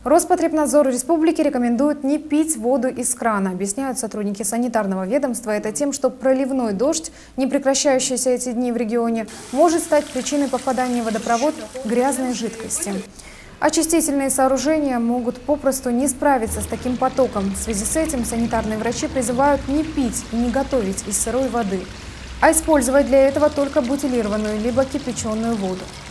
Роспотребнадзор республики рекомендует не пить воду из крана. Объясняют сотрудники санитарного ведомства это тем, что проливной дождь, не прекращающийся эти дни в регионе, может стать причиной попадания в водопровод грязной жидкости. Очистительные сооружения могут попросту не справиться с таким потоком. В связи с этим санитарные врачи призывают не пить и не готовить из сырой воды, а использовать для этого только бутилированную либо кипяченую воду.